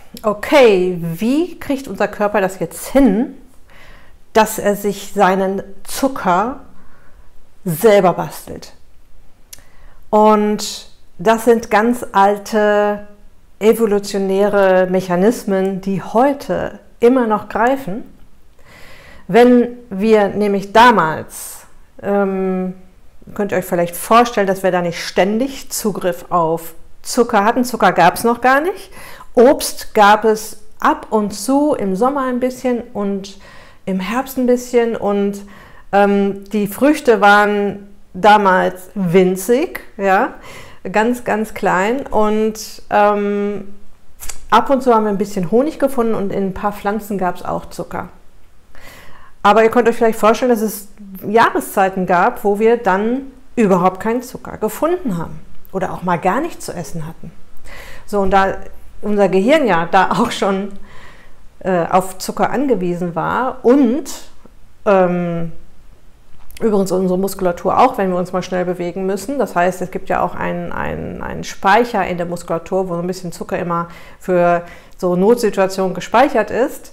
okay, wie kriegt unser Körper das jetzt hin, dass er sich seinen Zucker selber bastelt? Und das sind ganz alte evolutionäre Mechanismen, die heute immer noch greifen. Wenn wir nämlich damals, könnt ihr euch vielleicht vorstellen, dass wir da nicht ständig Zugriff auf Zucker hatten. Zucker gab es noch gar nicht. Obst gab es ab und zu, im Sommer ein bisschen und im Herbst ein bisschen. Und die Früchte waren damals winzig, ja, ganz, ganz klein. Und ab und zu haben wir ein bisschen Honig gefunden und in ein paar Pflanzen gab es auch Zucker. Aber ihr könnt euch vielleicht vorstellen, dass es Jahreszeiten gab, wo wir dann überhaupt keinen Zucker gefunden haben oder auch mal gar nichts zu essen hatten. So, und da unser Gehirn ja da auch schon auf Zucker angewiesen war und übrigens unsere Muskulatur auch, wenn wir uns mal schnell bewegen müssen. Das heißt, es gibt ja auch einen Speicher in der Muskulatur, wo so ein bisschen Zucker immer für so Notsituationen gespeichert ist.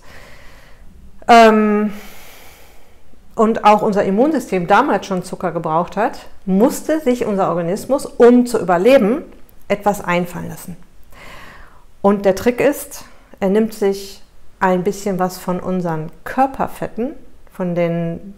Und auch unser Immunsystem damals schon Zucker gebraucht hat, musste sich unser Organismus, um zu überleben, etwas einfallen lassen. Und der Trick ist, er nimmt sich ein bisschen was von unseren Körperfetten, von den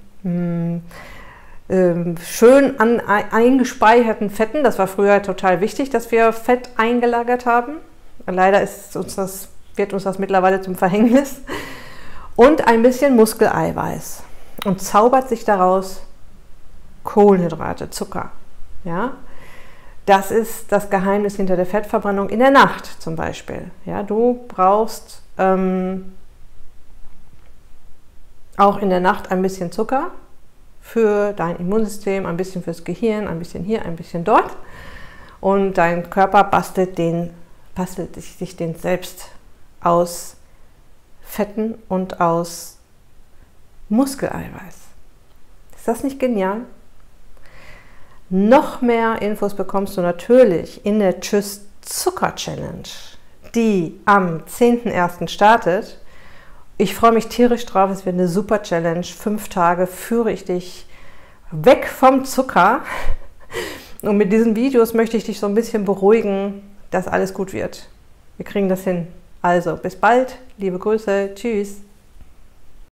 schön eingespeicherten Fetten. Das war früher total wichtig, dass wir Fett eingelagert haben. Leider wird uns das mittlerweile zum Verhängnis. Und ein bisschen Muskeleiweiß. Und zaubert sich daraus Kohlenhydrate, Zucker. Ja? Das ist das Geheimnis hinter der Fettverbrennung in der Nacht zum Beispiel. Ja, du brauchst auch in der Nacht ein bisschen Zucker für dein Immunsystem, ein bisschen fürs Gehirn, ein bisschen hier, ein bisschen dort. Und dein Körper bastelt sich den selbst aus Fetten und aus Muskeleiweiß. Ist das nicht genial? Noch mehr Infos bekommst du natürlich in der Tschüss Zucker Challenge, die am 10.01. startet. Ich freue mich tierisch drauf, es wird eine super Challenge. 5 Tage führe ich dich weg vom Zucker. Und mit diesen Videos möchte ich dich so ein bisschen beruhigen, dass alles gut wird. Wir kriegen das hin. Also, bis bald, liebe Grüße, tschüss.